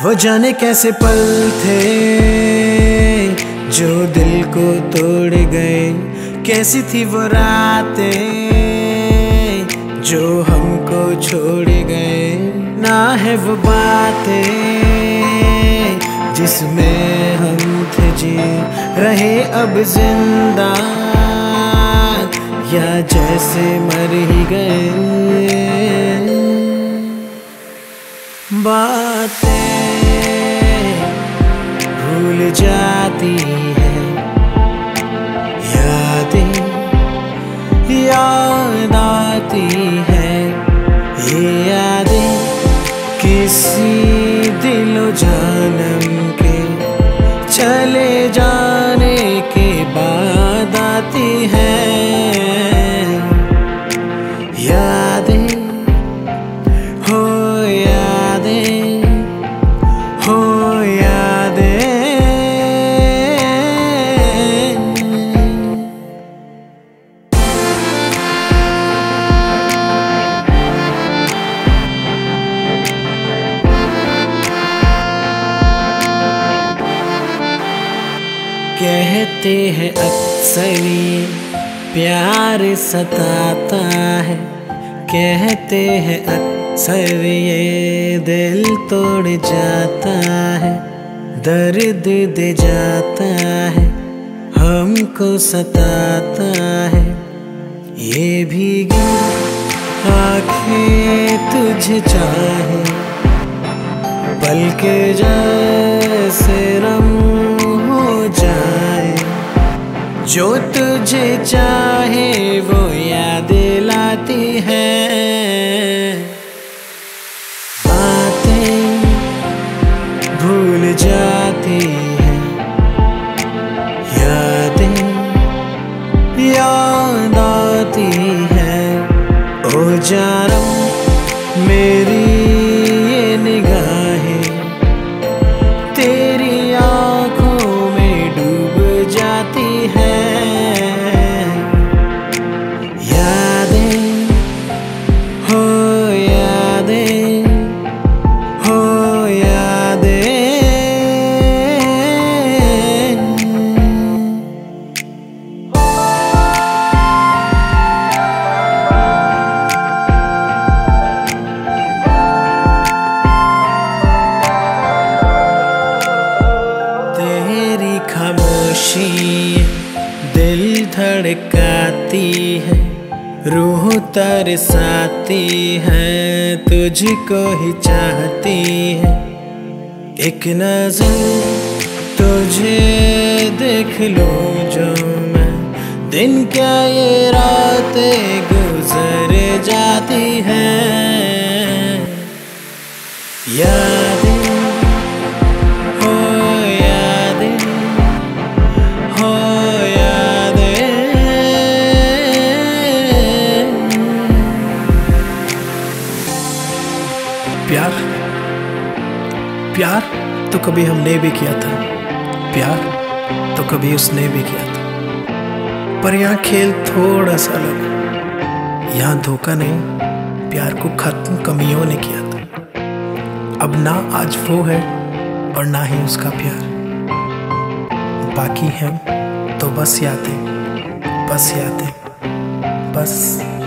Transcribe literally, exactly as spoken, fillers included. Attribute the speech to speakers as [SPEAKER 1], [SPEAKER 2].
[SPEAKER 1] वो जाने कैसे पल थे जो दिल को तोड़ गए, कैसी थी वो रातें जो हमको छोड़ गए। ना है वो बातें जिसमें हम थे जी रहे अब जिंदा, या जैसे मर ही गए। बातें भूल जाती है, यादें याद आती है। ये यादें किसी दिलो जानम के चले जाने के बाद आती है। यादें हो यादें हो यादें। कहते हैं अक्सर ये प्यार सताता है, कहते हैं अक्सर ये दिल तोड़ जाता है, दर्द दे जाता है, हमको सताता है। ये भीगी आँखें तुझे चाहे, पल के जैसे रम हो जाए। जो तुझे चाहे वो याद लाती है। बातें भूल जाती है, यादें याद आती है। ओ जानम मेरी ये निगाहें तेरी आँखों में डूब जाती है। यादें हो यादें हो यादें। तेरी खामोशी दिल धड़काती है, रूह तरसाती है, तुझको ही चाहती है। एक नज़र तुझे देख लूं जो मैं, दिन क्या ये रातें गुजर जाती हैं। यादें हो यादें हो यादें।
[SPEAKER 2] प्यार प्यार तो कभी हमने भी किया था, प्यार तो कभी उसने भी किया था। पर यहाँ खेल थोड़ा सा अलग है। यहाँ धोखा नहीं, प्यार को खत्म कमियों ने किया था। अब ना आज वो है और ना ही उसका प्यार, बाकी है तो बस यादें, बस यादें, बस